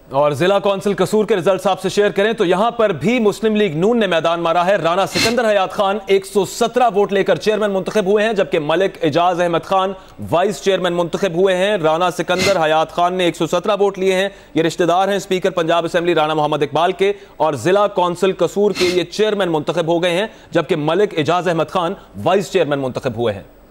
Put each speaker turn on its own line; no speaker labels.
और जिला कौंसिल कसूर के रिजल्ट आपसे शेयर करें तो यहां पर भी मुस्लिम लीग नून ने मैदान मारा है। राना सिकंदर हयात खान 117 वोट लेकर चेयरमैन मुंतखब हुए हैं, जबकि मलिक एजाज अहमद खान वाइस चेयरमैन मुंतखब हुए हैं। राना सिकंदर हयात खान ने 117 वोट लिए हैं। ये रिश्तेदार हैं स्पीकर पंजाब असेंबली राना मोहम्मद इकबाल के, और जिला कौंसिल कसूर के ये चेयरमैन मुंतखब हो गए हैं, जबकि मलिक एजाज अहमद खान वाइस चेयरमैन मुंतखब हुए हैं।